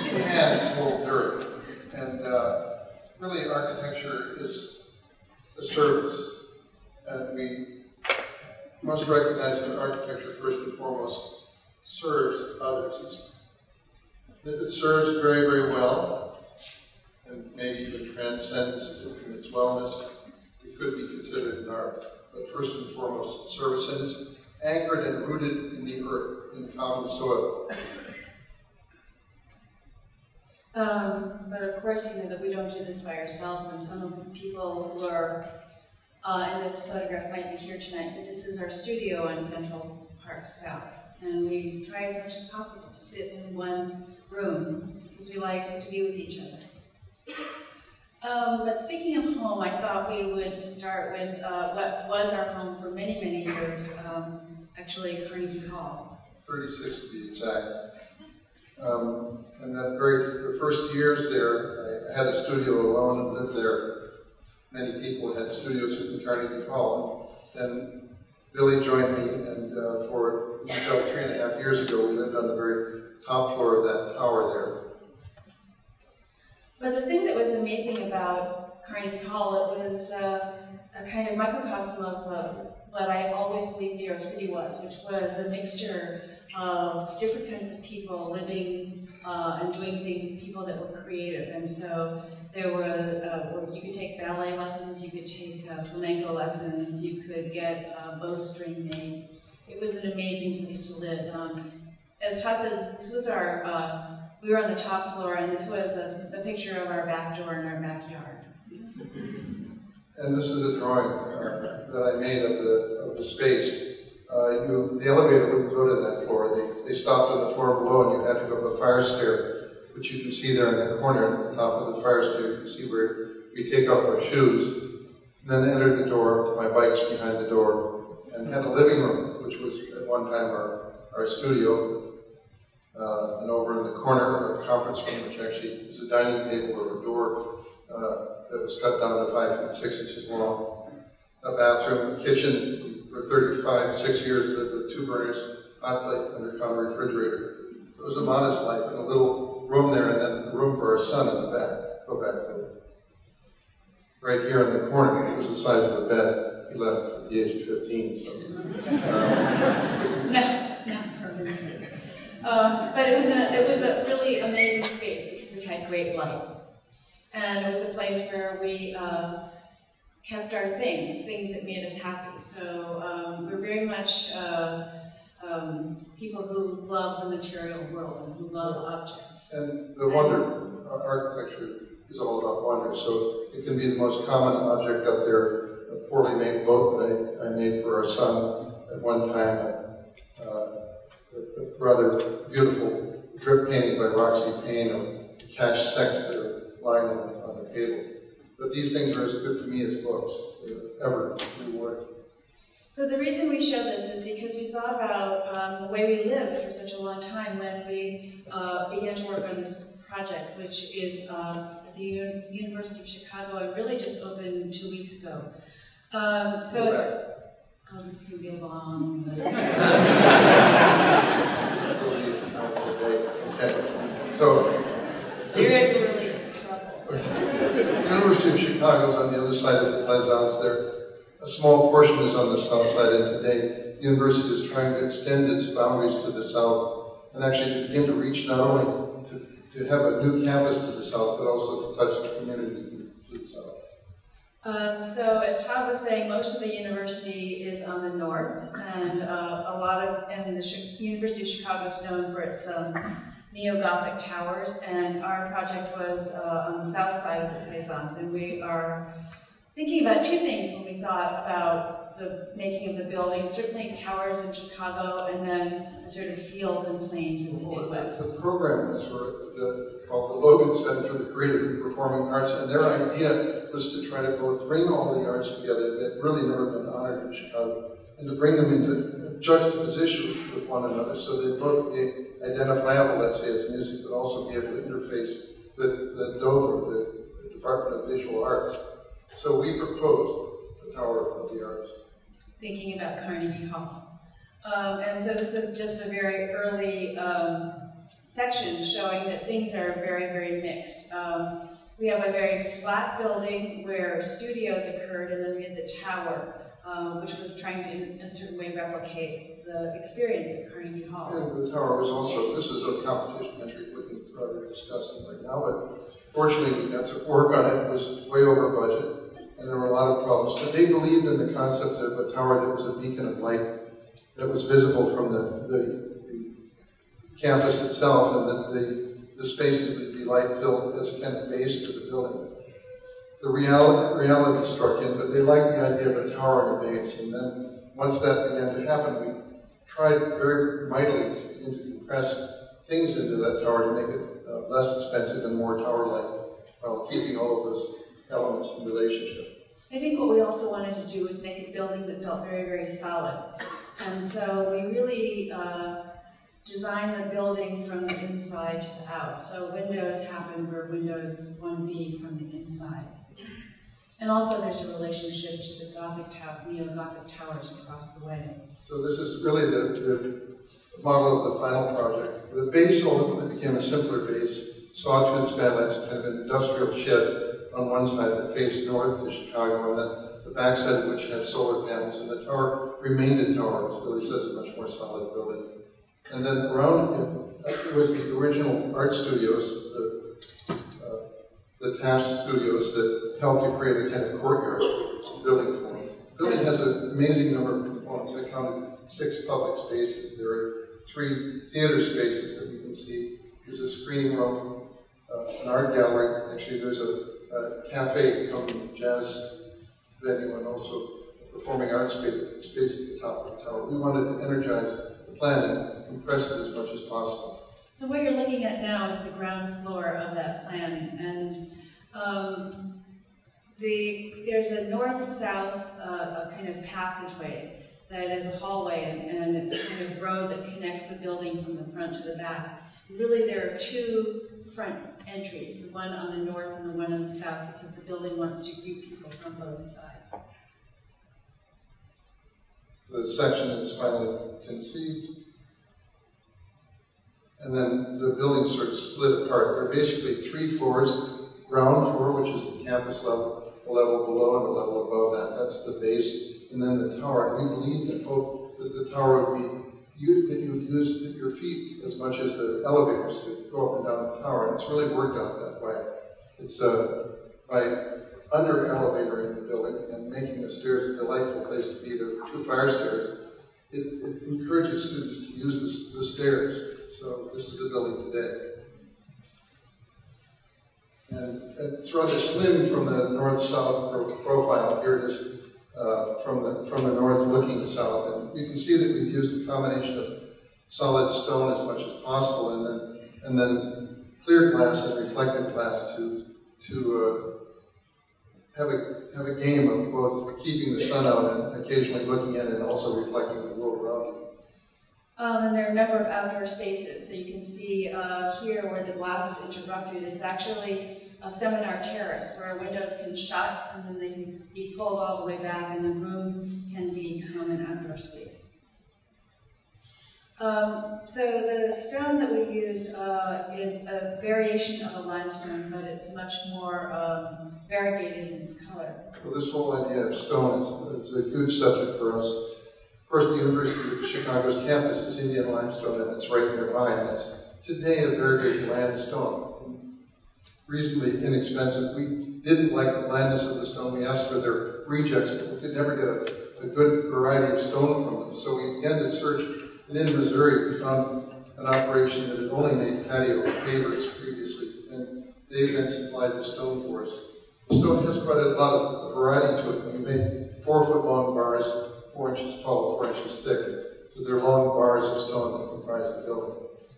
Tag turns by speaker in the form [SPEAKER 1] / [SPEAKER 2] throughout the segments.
[SPEAKER 1] and it's full of dirt. And really architecture is a service. And we must recognize that architecture first and foremost serves others. If it serves very, very well, and maybe even transcends in its wellness, it could be considered an art. But first and foremost, it's service, and it's anchored and rooted in the earth, in common soil.
[SPEAKER 2] But of course, you know that we don't do this by ourselves, and some of the people who are in this photograph might be here tonight, but this is our studio on Central Park South. And we try as much as possible to sit in one room, because we like to be with each other. But speaking of home, I thought we would start with what was our home for many, many years, actually Carnegie Hall.
[SPEAKER 1] 36 to be exact. And the first years there, I had a studio alone and lived there. Many people had studios in Carnegie Hall. Then Billie joined me, and for about 3.5 years ago, we lived on the very top floor of that tower there.
[SPEAKER 2] But the thing that was amazing about Carnegie Hall, it was a kind of microcosm of what I always believed New York City was, which was a mixture of different kinds of people living and doing things, people that were creative. And so there were, you could take ballet lessons, you could take flamenco lessons, you could get bowstring made. It was an amazing place to live. As Todd says, this was our, we were on the top floor, and this was a picture of our back door in our backyard.
[SPEAKER 1] And this is a drawing that I made of the space. The elevator wouldn't go to that floor. They stopped on the floor below, and you had to go up a fire stair, which you can see there in that corner at the top of the fire stair. You can see where we take off our shoes. And then entered the door, my bike's behind the door, and had a living room, which was at one time our studio. And over in the corner, a conference room, which actually was a dining table or a door that was cut down to 5 feet 6 inches long. A bathroom, a kitchen. For 6 years, lived with 2 burners, hot plate, undercover refrigerator. It was a modest life, and a little room there, and then a room for our son in the back. Go back to it. Right here in the corner, it was the size of a bed. He left at the age of 15. So,
[SPEAKER 2] Not permanently. But it was a really amazing space because it had great light, and it was a place where we kept our things that made us happy. So we're very much people who love the material world and who love objects.
[SPEAKER 1] And the wonder, architecture is all about wonder. So it can be the most common object up there, a poorly made boat that I made for our son at one time, a rather beautiful drip painting by Roxy Payne of the cash sex that are lying on the table. But these things are as good to me as books. They're ever rewarding.
[SPEAKER 2] So the reason we show this is because we thought about the way we lived for such a long time when we began to work on this project, which is at the University of Chicago, and really just opened 2 weeks ago. So it's... Oh, this is going to be a long...
[SPEAKER 1] Okay. So...
[SPEAKER 2] You're really in trouble.
[SPEAKER 1] The University of Chicago is on the other side of the Plaisance there. A small portion is on the south side, and today the university is trying to extend its boundaries to the south and actually to begin to reach not only to have a new campus to the south, but also to touch the community to the south.
[SPEAKER 2] So as Todd was saying, most of the university is on the north, and the University of Chicago is known for its neo-Gothic towers, and our project was on the south side of the Plaisance, and we are thinking about 2 things when we thought about the making of the building. Certainly towers in Chicago, and then the sort of fields and plains in the Midwest.
[SPEAKER 1] The program was called the Logan Center for the Creative and Performing Arts, and their idea was to try to both bring all the arts together that really never been honored in Chicago, and to bring them into juxtaposition with one another so they both be identifiable, let's say, as music, but also be able to interface with the Dover, the Department of Visual Arts. So we proposed the Tower of the Arts.
[SPEAKER 2] Thinking about Carnegie Hall. And so this was just a very early section showing that things are very, very mixed. We have a very flat building where studios occurred, and then we had the tower, which was trying to, in a certain way, replicate the experience at Carnegie Hall.
[SPEAKER 1] And the tower was also, this is a competition entry looking rather disgusting right now, but fortunately we got to work on it. It was way over budget, and there were a lot of problems. But they believed in the concept of a tower that was a beacon of light that was visible from the campus itself, and that the spaces would be light-filled as a kind of base to the building. The reality struck in, but they liked the idea of a tower and a base, and then once that began to happen, we tried very mightily to begin to compress things into that tower to make it less expensive and more tower-like, while keeping all of those elements in relationship.
[SPEAKER 2] I think what we also wanted to do was make a building that felt very, very solid. And so we really designed the building from the inside to the out. So windows happen where windows 1B from the inside. And also there's a relationship to the Gothic neo-Gothic towers across the way.
[SPEAKER 1] So this is really the model of the final project. The base ultimately became a simpler base, sawtooth skylights, kind of an industrial shed on one side that faced north to Chicago, and then the backside of which had solar panels, and the tower remained a tower, which really says a much more solid building. And then around it was the original art studios, the task studios that helped to create a kind of courtyard building form. The building has an amazing number of components. I counted 6 public spaces. There are 3 theater spaces that we can see. There's a screening room, an art gallery. Actually, there's a cafe, jazz venue, and also a performing arts space at the top of the tower. We wanted to energize the plan and compress it as much as possible.
[SPEAKER 2] So what you're looking at now is the ground floor of that plan, and there's a north-south kind of passageway that is a hallway, and it's a kind of road that connects the building from the front to the back. Really, there are 2 front entries, the one on the north and the one on the south, because the building wants to greet people from both sides.
[SPEAKER 1] The section is finally conceived. And then the buildings sort of split apart. There are basically 3 floors. Ground floor, which is the campus level, a level below and a level above that. That's the base. And then the tower. We believed and hoped that the tower would be, that you would use your feet as much as the elevators to go up and down the tower. And it's really worked out that way. It's by under-elevating the building and making the stairs a delightful place to be. There are 2 fire stairs. It encourages students to use the stairs. So this is the building today. And it's rather slim from the north-south profile. Here it is from the north looking south. And you can see that we've used a combination of solid stone as much as possible, and then clear glass and reflective glass to have a game of both keeping the sun out and occasionally looking in and also reflecting the world around you.
[SPEAKER 2] And there are a number of outdoor spaces. So you can see here where the glass is interrupted, it's actually a seminar terrace where windows can shut and then they can be pulled all the way back and the room can become an outdoor space. So the stone that we used is a variation of a limestone, but it's much more variegated in its color.
[SPEAKER 1] Well, this whole idea of stone is a huge subject for us. Of course, the University of Chicago's campus is Indian limestone, and it's right nearby, and it's today a very good bland stone, reasonably inexpensive. We didn't like the blandness of the stone. We asked for their rejects, but we could never get a good variety of stone from them. So we began to search, and in Missouri, we found an operation that had only made patio pavers previously, and they then supplied the stone for us. The stone has quite a lot of variety to it. We made 4-foot-long bars, 4 inches tall, 4 inches thick. So they're long bars of stone that comprise the building.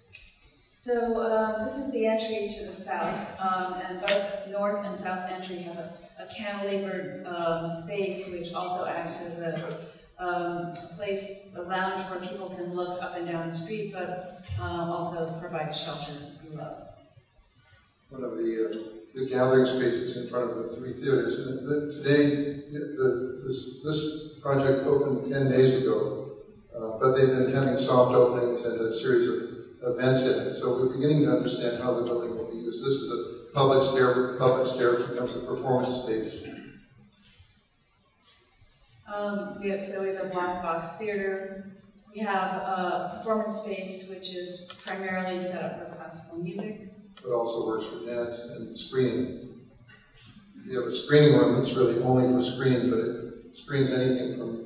[SPEAKER 2] So this is the entry to the south, and both north and south entry have a cantilevered space, which also acts as a place, a lounge where people can look up and down the street, but also provide shelter below.
[SPEAKER 1] One of the gathering spaces in front of the 3 theaters. Today, this project opened 10 days ago, but they've been having soft openings and a series of events in it. So we're beginning to understand how the building will be used. This is a public stair. Public stair becomes a performance space.
[SPEAKER 2] So we have a black box theater. We have a performance space, which is primarily set up for classical music.
[SPEAKER 1] But also works for dance and screening. You have a screening room that's really only for screening, but it screens anything from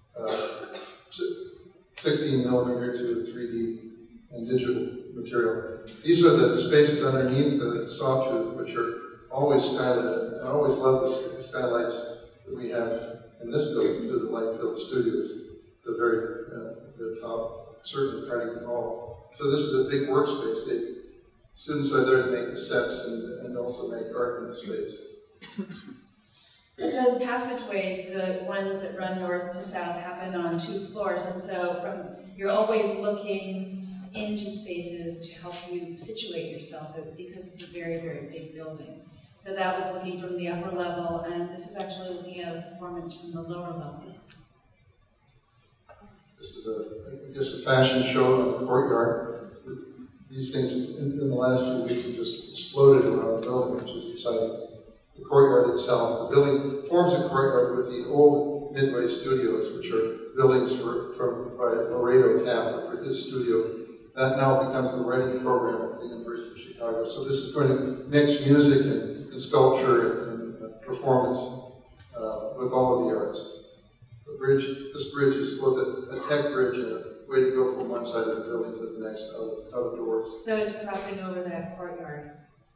[SPEAKER 1] 16 millimeter to 3D and digital material. These are the spaces underneath the sawtooth, which are always skylit. I always love the skylights that we have in this building, to the light-filled studios, the top, certainly Carnegie Hall. So this is a big workspace. Students are there to make the sets and also make art in the space.
[SPEAKER 2] Those passageways, the ones that run north to south, happen on 2 floors, and so you're always looking into spaces to help you situate yourself, because it's a very, very big building. So that was looking from the upper level, and this is actually looking at a performance from the lower level.
[SPEAKER 1] This is a fashion show in the courtyard. These things in the last few weeks have just exploded around the building, which is exciting. The courtyard itself, the building forms a courtyard with the old Midway Studios, which are buildings by Laredo Taft for his studio. That now becomes the writing program at the University of Chicago. So this is going to mix music and sculpture and performance with all of the arts. This bridge is both a tech bridge and a way to go from one side of the building to the next outdoors.
[SPEAKER 2] So it's crossing over that courtyard.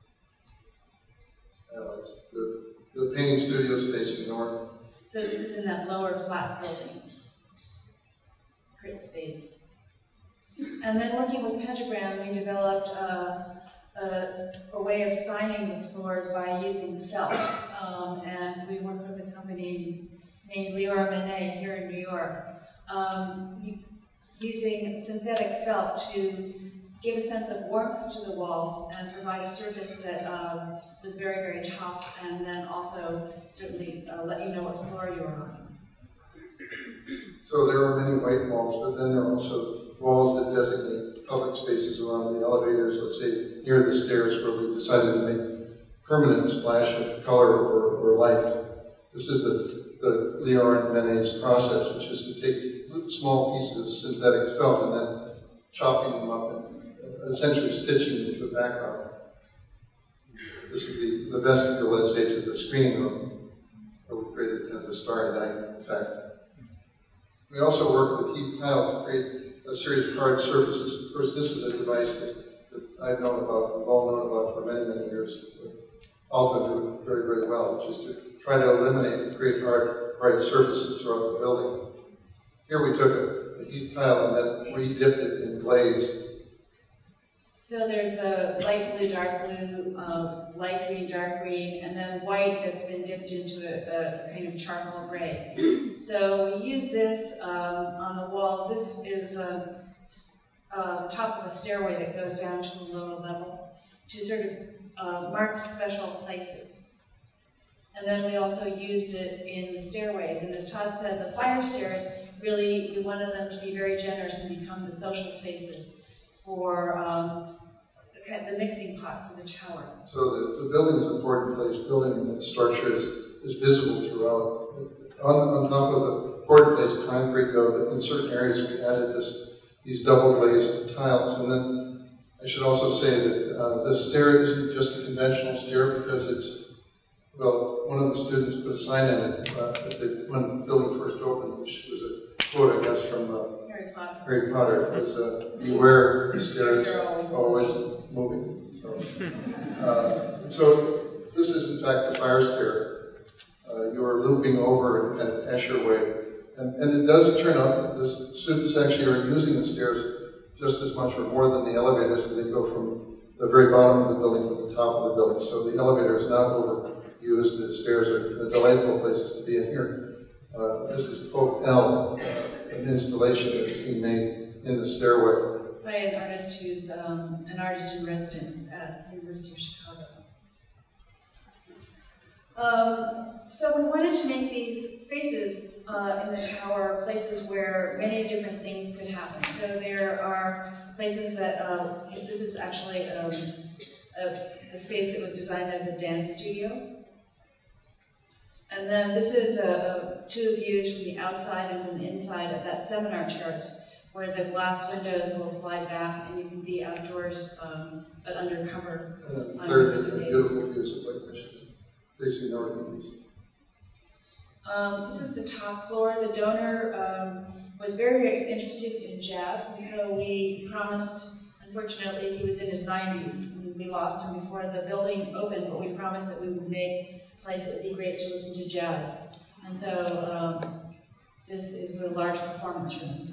[SPEAKER 1] The painting studio is facing north.
[SPEAKER 2] So this is in that lower flat building, crit space. And then working with Pentagram, we developed a way of signing the floors by using felt. And we worked with a company named Leora Manet here in New York, using synthetic felt to give a sense of warmth to the walls and provide a surface that was very, very tough, and then also certainly let you know what floor you were on.
[SPEAKER 1] So there are many white walls, but then there are also walls that designate public spaces around the elevators, let's say near the stairs, where we decided to make permanent splash of color or life. This is the Leora Manet's process, which is to take small pieces of synthetic felt and then chopping them up and essentially stitching them into the background. This is the vestibule, let's say, to the screening room, where we created kind of a starry night effect. We also worked with Heath Kyle to create a series of hard surfaces. Of course, this is a device that I've known about, we've all known about for many, many years. Alto do it very, very well, which is to try to eliminate and create hard, bright surfaces throughout the building. Here we took a Heath Kyle and then re-dipped it in glaze.
[SPEAKER 2] So there's the light blue, dark blue, light green, dark green, and then white that's been dipped into a kind of charcoal gray. So we use this on the walls. This is the top of a stairway that goes down to a lower level to sort of mark special places. And then we also used it in the stairways. And as Todd said, the fire stairs, really, we wanted them to be very generous and become the social spaces for the mixing pot for the tower.
[SPEAKER 1] So the building is an important place. Building and structure is visible throughout. On top of the important place concrete, though, that in certain areas we added these double glazed tiles. And then I should also say that the stair isn't just a conventional stair, because it's, well, one of the students put a sign in it when the building first opened, which was a quote, I guess, from Harry Potter. It was, beware, the stairs are always moving. So this is, in fact, the fire stair. You are looping over in kind of Escher way. And it does turn out that the students actually are using the stairs just as much or more than the elevators, so they go from the very bottom of the building to the top of the building. So the elevator is not overused. The stairs are delightful places to be in here. This is Pope L, an installation that's being made in the stairway.
[SPEAKER 2] By an artist who's an artist in residence at the University of Chicago. So we wanted to make these spaces in the tower places where many different things could happen. So there are places that, this is actually a space that was designed as a dance studio. And then this is two views from the outside and from the inside of that seminar terrace, where the glass windows will slide back and you can be outdoors, but undercover.
[SPEAKER 1] And third, beautiful views of Lake Michigan, facing north and east.
[SPEAKER 2] This is the top floor. The donor was very, very interested in jazz, and so we promised, unfortunately, he was in his 90s, and we lost him before the building opened, but we promised that we would make a place that would be great to listen to jazz. And so this is the large performance room.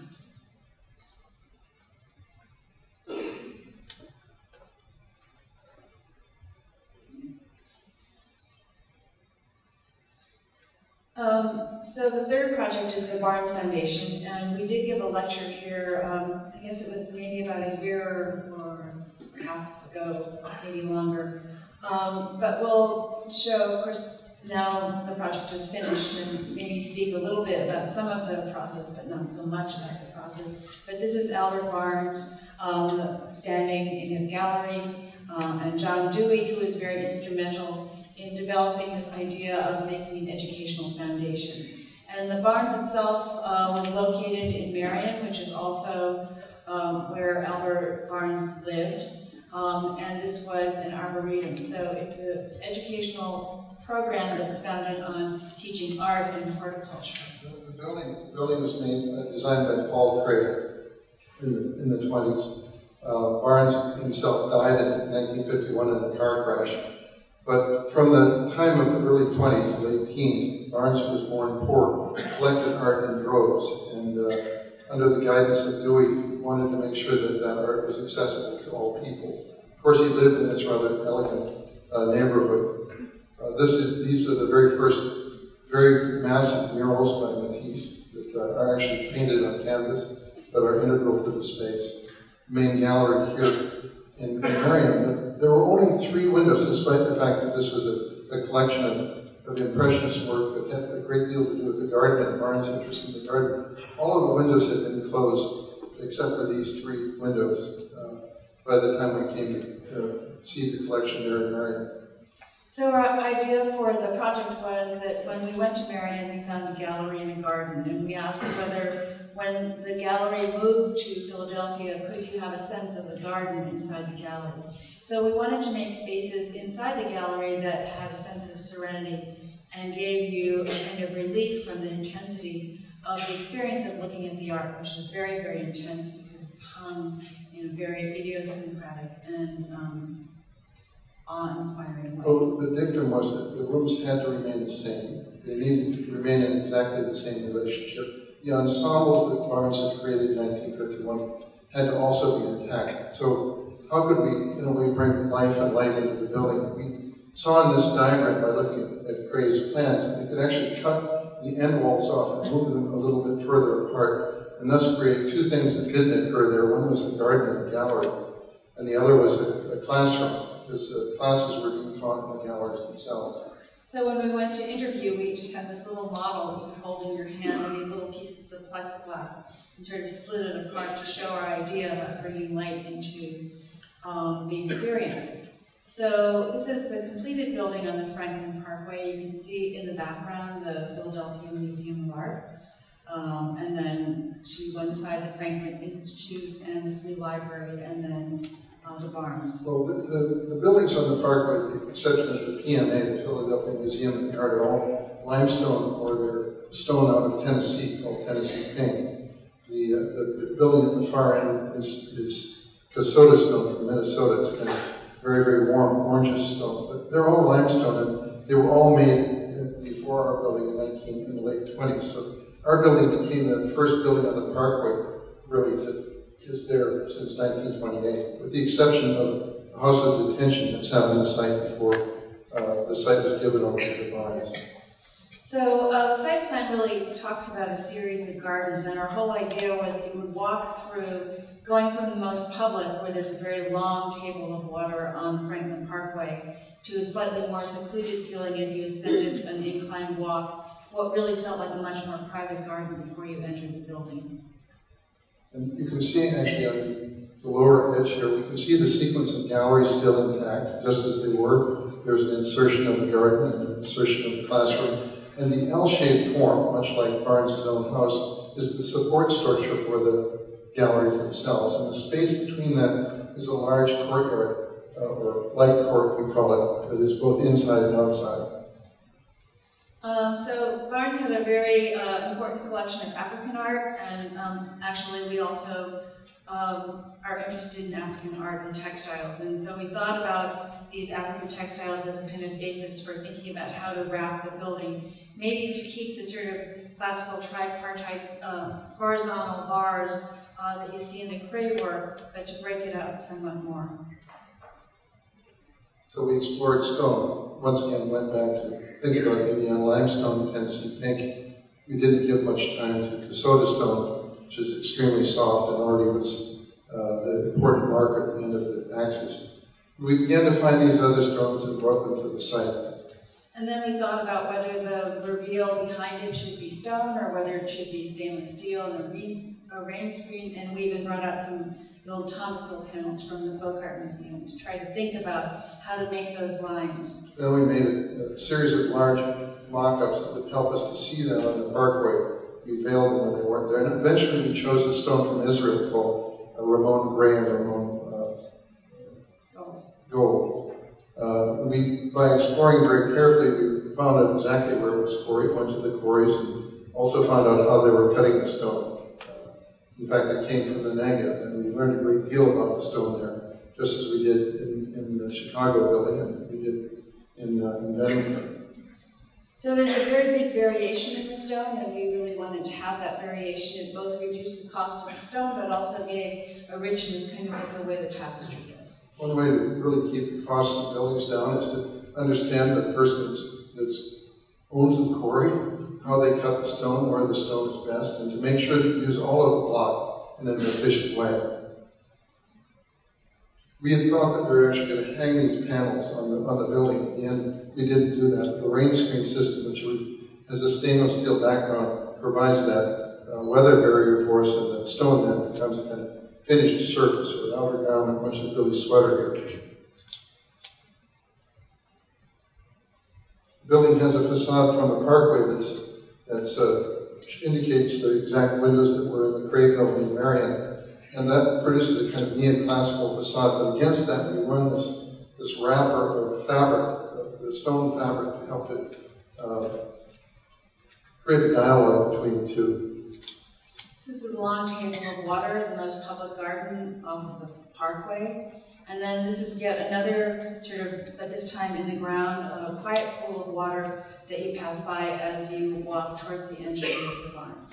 [SPEAKER 2] So the third project is the Barnes Foundation, and we did give a lecture here, I guess it was maybe about a year or half ago, maybe longer. But we'll show, of course, now the project is finished, and maybe speak a little bit about some of the process, but not so much about the process. But this is Albert Barnes standing in his gallery, and John Dewey, who was very instrumental in developing this idea of making an educational foundation. And the Barnes itself was located in Marion, which is also where Albert Barnes lived. And this was an arboretum. So it's an educational program that's founded on teaching art and horticulture.
[SPEAKER 1] The building was designed by Paul Craig in the 20s. Barnes himself died in 1951 in a car crash. But from the time of the early 20s, late teens, Barnes was born poor, collected art in droves, and under the guidance of Dewey, he wanted to make sure that that art was accessible to all people. Of course, he lived in this rather elegant neighborhood. These are the very first, very massive murals by Matisse that are actually painted on canvas, but are integral to the space. The main gallery here in Marion, there were only 3 windows, despite the fact that this was a collection of impressionist work that had a great deal to do with the garden and Barnes' interest in the garden. All of the windows had been closed, except for these 3 windows, by the time we came to see the collection there in Marion.
[SPEAKER 2] So our idea for the project was that when we went to Marion, we found a gallery and a garden, and we asked whether, when the gallery moved to Philadelphia, could you have a sense of the garden inside the gallery? So we wanted to make spaces inside the gallery that had a sense of serenity and gave you a kind of relief from the intensity of the experience of looking at the art, which is very, very intense because it's hung in a very idiosyncratic and awe-inspiring way.
[SPEAKER 1] Well, the dictum was that the rooms had to remain the same. They needed to remain in exactly the same relationship. The ensembles that Barnes had created in 1951 had to also be intact. So how could we, in a way, bring life and light into the building? We saw in this diagram, by looking at Cray's plans, that we could actually cut the end walls off and move them a little bit further apart, and thus create 2 things that didn't occur there. One was the garden and the gallery, and the other was a classroom, because classes were being taught in the galleries themselves.
[SPEAKER 2] So when we went to interview, we just had this little model you could hold in your hand and these little pieces of plexiglass and sort of slid it apart to show our idea about bringing light into the experience. So this is the completed building on the Franklin Parkway. You can see in the background the Philadelphia Museum of Art, and then to one side the Franklin Institute and the Free Library, and then the Barnes.
[SPEAKER 1] Well, the buildings on the Parkway, with the exception of the PMA, the Philadelphia Museum of Art, are all limestone, or they're stone out of Tennessee, called Tennessee pink. The building at the far end is Casota stone from Minnesota. It's kind of very, very warm, orangish stone. But they're all limestone, and they were all made before our building in the late 20s. So our building became the first building on the Parkway, really, that is there since 1928, with the exception of the House of Detention that sat on the site before the site was given over to the Barnes.
[SPEAKER 2] So the site plan really talks about a series of gardens, and our whole idea was that you would walk through, going from the most public, where there's a very long table of water on Franklin Parkway, to a slightly more secluded feeling as you ascended an inclined walk, what really felt like a much more private garden before you entered the building.
[SPEAKER 1] And you can see actually on the lower edge here, we can see the sequence of galleries still intact, just as they were. There's an insertion of a garden and an insertion of a classroom. And the L-shaped form, much like Barnes' own house, is the support structure for the galleries themselves. And the space between that is a large courtyard, or light court we call it, that is both inside and outside.
[SPEAKER 2] So Barnes had a very important collection of African art, and actually we also are interested in African art and textiles. And so we thought about these African textiles as a kind of basis for thinking about how to wrap the building, maybe to keep the sort of classical tripartite horizontal bars that you see in the cray work, but to break it up somewhat more.
[SPEAKER 1] So we explored stone. Once again, went back to think about Indiana limestone, Tennessee pink. We didn't give much time to Kasota stone, which is extremely soft and already was the important marker at the end of the axis. We began to find these other stones and brought them to the site.
[SPEAKER 2] And then we thought about whether the reveal behind it should be stone or whether it should be stainless steel and a rain screen, and we even brought out some old Thomasville panels from the Folk Art Museum to try to think about how to make those lines.
[SPEAKER 1] Then we made a series of large mock-ups that would help us to see them on the parkway. We veiled them when they weren't there. And eventually we chose a stone from Israel called Ramon Gray and Ramon Gold. By exploring very carefully, we found out exactly where it was quarried, went to the quarries, and also found out how they were cutting the stone. In fact, it came from the Negev, and we learned a great deal about the stone there, just as we did in the Chicago building and we did in Bennington.
[SPEAKER 2] So there's a very big variation in the stone, and we really wanted to have that variation. It both reduced the cost of the stone, but also gave a richness kind of like the way the tapestry does.
[SPEAKER 1] One way to really keep the cost of buildings down is to understand the person that owns the quarry, how they cut the stone, where the stone is best, and to make sure that you use all of the block in an efficient way. We had thought that we were actually going to hang these panels on the building. At the end, we didn't do that. The rain screen system, which has a stainless steel background, provides that weather barrier for us, and the stone then becomes a kind of finished surface or an outer garment, much as Billy's sweater here. The building has a facade from the parkway that indicates the exact windows that were in the Cray building in Marion, and that produces a kind of neoclassical facade. But against that, we run this wrapper of fabric, the stone fabric, to help it create a dialogue between the two.
[SPEAKER 2] This is a long table of water, the most public garden off of the parkway. And then this is yet another sort of, at this time in the ground, a quiet pool of water that you pass by as you walk towards the entry of the barns.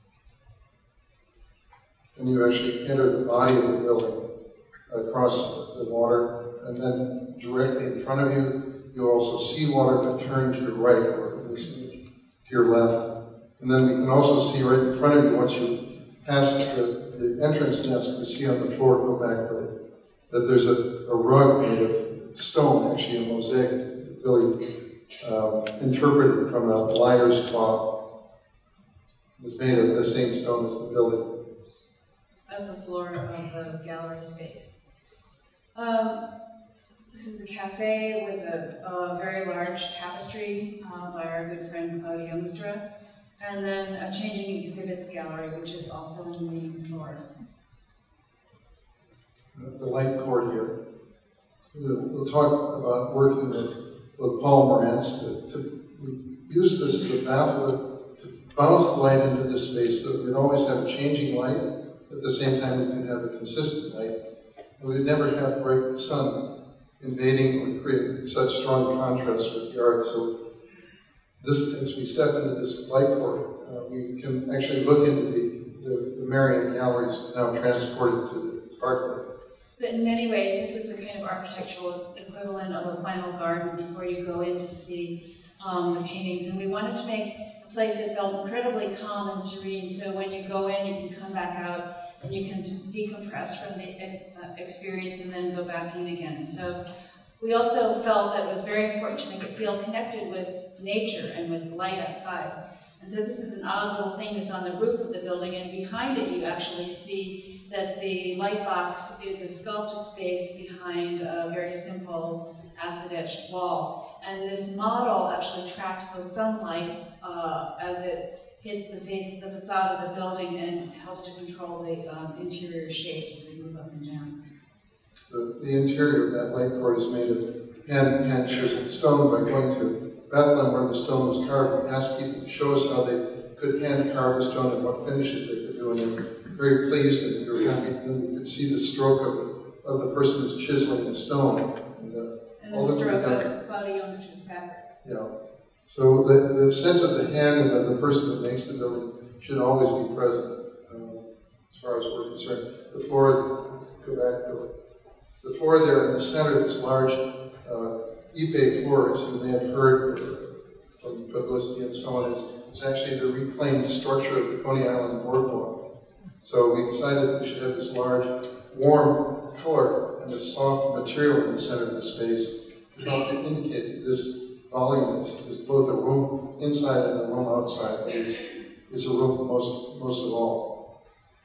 [SPEAKER 1] And you actually enter the body of the building across the water, and then directly in front of you, you also see water but turn to your right, or in this image, to your left. And then we can also see right in front of you, once you pass the entrance desk, we see on the floor, go back with it, that there's a rug made of stone, actually a mosaic, that Billy interpreted from a liar's cloth. It's made of the same stone as the building.
[SPEAKER 2] As the floor of the gallery space. This is the cafe with a very large tapestry by our good friend Claudia Youngstra, and then a changing exhibits gallery, which is also on the main floor.
[SPEAKER 1] The light court here. We'll talk about working with Paul Morantz. We use this as a baffle to bounce the light into this space so that we'd always have a changing light. At the same time, we could have a consistent light. And we'd never have bright sun invading or creating such strong contrast with the art. So as we step into this light court, we can actually look into the Marion galleries now transported to the parkway.
[SPEAKER 2] But in many ways, this is a kind of architectural equivalent of a final garden before you go in to see the paintings. And we wanted to make a place that felt incredibly calm and serene, so when you go in, you can come back out and you can decompress from the experience and then go back in again. So we also felt that it was very important to make it feel connected with nature and with light outside. And so this is an odd little thing that's on the roof of the building, and behind it you actually see that the light box is a sculpted space behind a very simple acid-etched wall. And this model actually tracks the sunlight as it hits the facade of the building and helps to control the interior shades as they move up and down.
[SPEAKER 1] The interior of that light court is made of hand chiseled stone. By going to Bethlehem where the stone was carved, we asked people to show us how they could hand carve the stone and what finishes they could do, and they were very pleased and very happy. And you could see the stroke of the person who's chiseling the stone. And
[SPEAKER 2] the stroke of Claudia Youngster's fabric.
[SPEAKER 1] Yeah. So the sense of the hand and of the person that makes the building should always be present, as far as we're concerned. The floor, go back to the floor there in the center, this large Ipe floor, as you may have heard from publicity and so on, is actually the reclaimed structure of the Coney Island Boardwalk. So we decided that we should have this large, warm color and this soft material in the center of the space to help to indicate that this volume is both a room inside and a room outside, but is a room most of all.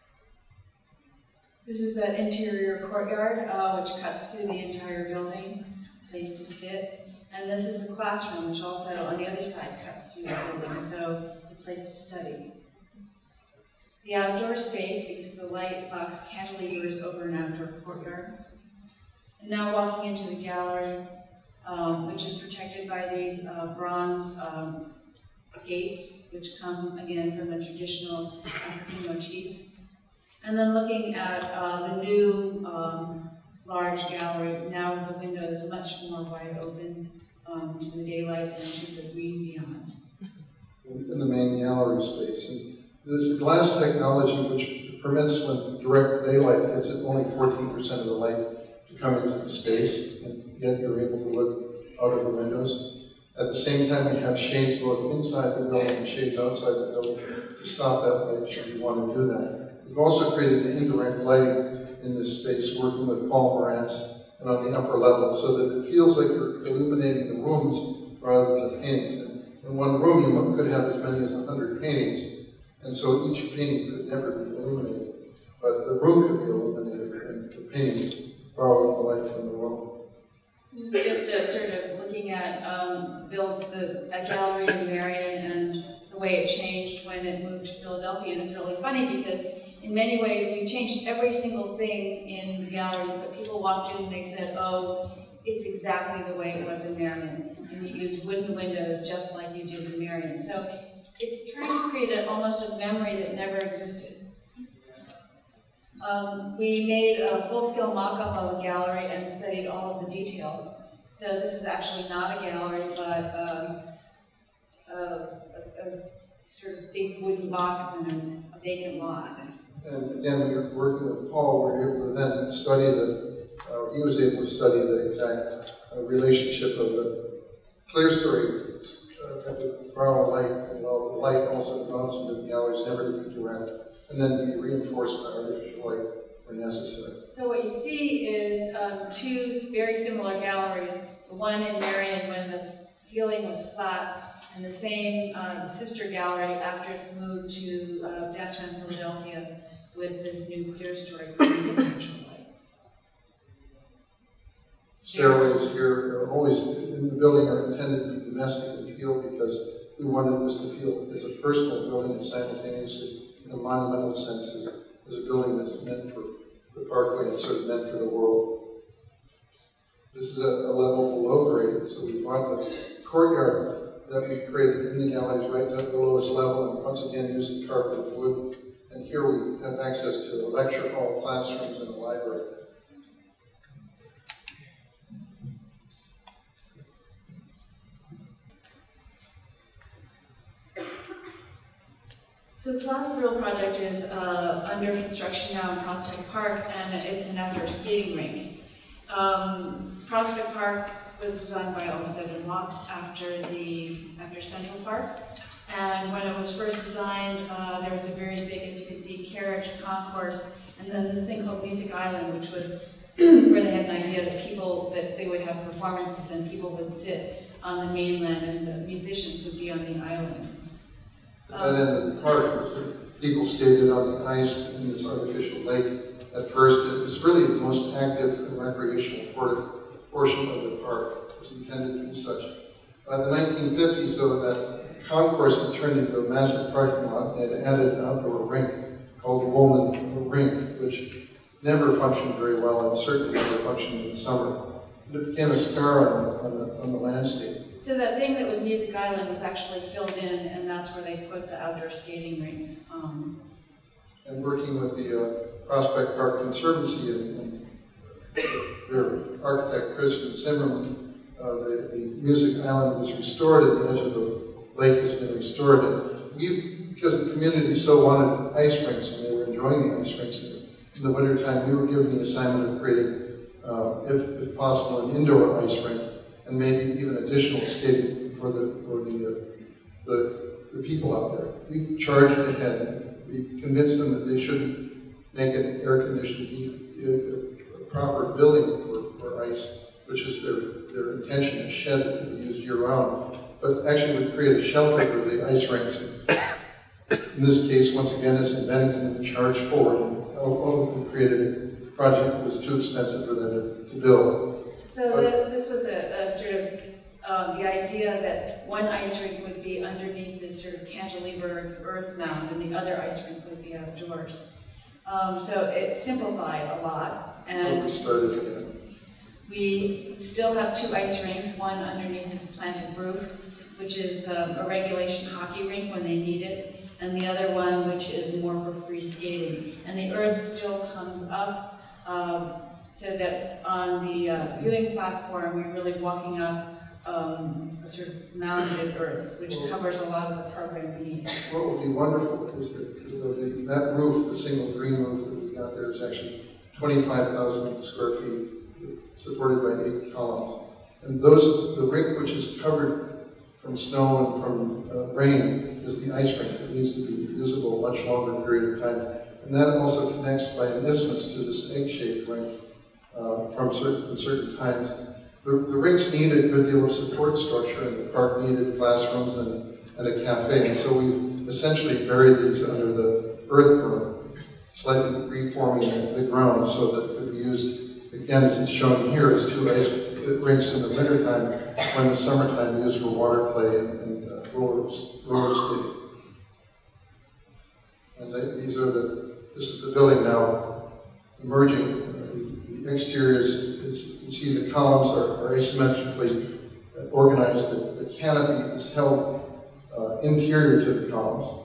[SPEAKER 2] This is the interior courtyard, which cuts through the entire building, place to sit. And this is the classroom, which also on the other side cuts through the building, so it's a place to study. The outdoor space, because the light box cantilevers over an outdoor courtyard. And now walking into the gallery, which is protected by these bronze gates, which come again from a traditional African motif. And then looking at the new large gallery, now with the windows much more wide open to the daylight and to the green beyond.
[SPEAKER 1] In the main gallery space. And there's the glass technology which permits when direct daylight hits it, only 14% of the light to come into the space, and yet you're able to look out of the windows. At the same time, we have shades both inside the building and shades outside the building to stop that light should you want to do that. We've also created an indirect lighting in this space, working with Paul Morantz and on the upper level, so that it feels like you're illuminating the rooms rather than the paintings. And in one room, you could have as many as 100 paintings, and so each painting could never be illuminated. But the room could be illuminated, and the paintings borrow the light from the room.
[SPEAKER 2] This is just a sort of looking at a gallery in Marion and the way it changed when it moved to Philadelphia. And it's really funny because in many ways we changed every single thing in the galleries, but people walked in and they said, oh, it's exactly the way it was in Marion. And you used wooden windows just like you did in Marion. So it's trying to create almost a memory that never existed. We made a full-scale mock-up of a gallery and studied all of the details. So this is actually not a gallery, but a sort of big wooden box in a vacant lot. And
[SPEAKER 1] again, we were working with Paul, we were able to then study he was able to study the exact relationship of the clerestory that would borrow light, and while the light also bounces into the galleries, never to be direct, and then be reinforced by artificial light where necessary.
[SPEAKER 2] So what you see is two very similar galleries. The one in Marion when the ceiling was flat, and the same sister gallery after it's moved to downtown Philadelphia with this new clerestory artificial light.
[SPEAKER 1] Stairways here are always in the building are intended to be domestic in feel because we wanted this to feel as a personal building and simultaneously in a monumental sense as a building that's meant for the Parkway and sort of meant for the world. This is a level below grade, so we brought the courtyard that we created in the galleries right down to the lowest level, and once again using carpeted wood. And here we have access to a lecture hall, classrooms, and a library.
[SPEAKER 2] So this last real project is under construction now in Prospect Park, and it's an outdoor skating rink. Prospect Park was designed by Olmsted and Watts after Central Park. And when it was first designed, there was a very big, as you can see, carriage concourse, and then this thing called Music Island, which was where they had an idea that they would have performances and people would sit on the mainland and the musicians would be on the island.
[SPEAKER 1] At that end of the park, people skated on the ice in this artificial lake at first. It was really the most active and recreational portion of the park. It was intended to be such. By the 1950s, though, that concourse had turned into a massive parking lot. They had added an outdoor rink called the Woolman Rink, which never functioned very well, and certainly never functioned in the summer. And it became a scar on the landscape.
[SPEAKER 2] So that thing that was Music Island was actually filled in, and that's where they put the outdoor skating rink.
[SPEAKER 1] And working with the Prospect Park Conservancy and their architect, Christian Zimmerman, the Music Island was restored, and the edge of the lake has been restored. And because the community so wanted ice rinks, and they were enjoying the ice rinks in the wintertime, we were given the assignment of creating, if possible, an indoor ice rink, and maybe even additional skating for the people out there. We charged ahead. We convinced them that they shouldn't make an air-conditioned, proper building for ice, which is their intention, a shed that could be used year-round, but actually would create a shelter for the ice rinks. In this case, once again, it's in Bennington, and charged forward, and ultimately created a project that was too expensive for them to build.
[SPEAKER 2] So this was a sort of the idea that one ice rink would be underneath this sort of cantilever earth mound, and the other ice rink would be outdoors. So it simplified a lot, and
[SPEAKER 1] we started again.
[SPEAKER 2] We still have two ice rinks, one underneath this planted roof, which is a regulation hockey rink when they need it, and the other one which is more for free skating. And the earth still comes up, so that on the viewing platform we're really walking up a sort of mounded earth, which covers a lot of the program beneath.
[SPEAKER 1] What would be wonderful is that that roof, the single green roof that we've got there, is actually 25,000 square feet, supported by 8 columns. And the rink which is covered from snow and from rain is the ice rink. It needs to be usable a much longer period of time. And that also connects by an isthmus to this egg-shaped rink from certain times. The rinks need a good deal of support structure, and the park needed classrooms and a cafe. And so we essentially buried these under the earth berm, slightly reforming the ground so that it could be used, again, as it's shown here, as 2 ice rinks in the wintertime, when the summertime used for water play and roller skating. And this is the building now emerging. The exterior is, you can see the columns are asymmetrically organized. The canopy is held interior to the columns.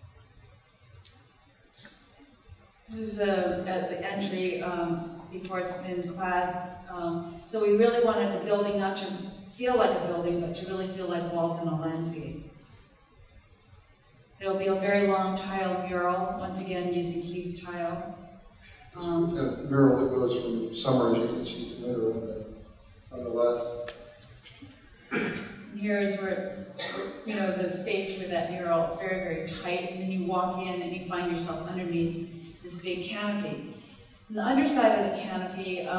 [SPEAKER 2] This is at the entry before it's been clad. So we really wanted the building not to feel like a building, but to really feel like walls in a landscape. There'll be a very long tile mural, once again using Heath tile.
[SPEAKER 1] A mural that goes from summer, as you can see, to winter on the left.
[SPEAKER 2] And here is where it's, the space for that mural. It's very, very tight, and then you walk in and you find yourself underneath this big canopy. And the underside of the canopy, in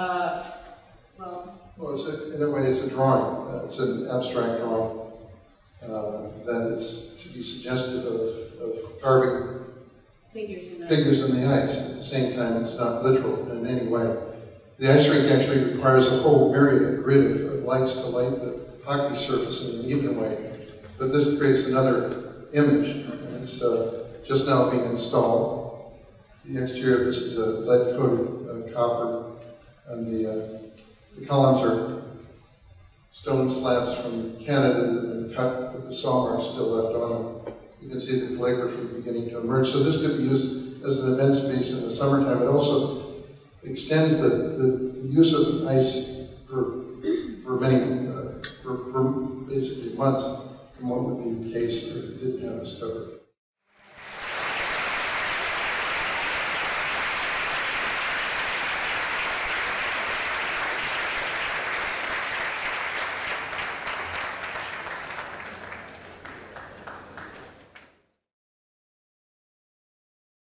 [SPEAKER 1] a way, it's a drawing. It's an abstract drawing that is to be suggestive of carving figures in the ice. At the same time, it's not literal in any way. The ice rink actually requires a whole myriad, a grid of lights to light the hockey surface in an even way. But this creates another image, and it's just now being installed. The exterior of this is a lead-coated copper, and the columns are stone slabs from Canada that have been cut, but the saw marks still left on them. You can see the calligraphy beginning to emerge. So this could be used as an event space in the summertime. It also extends the use of the ice for basically months from what would be the case if it didn't have this cover.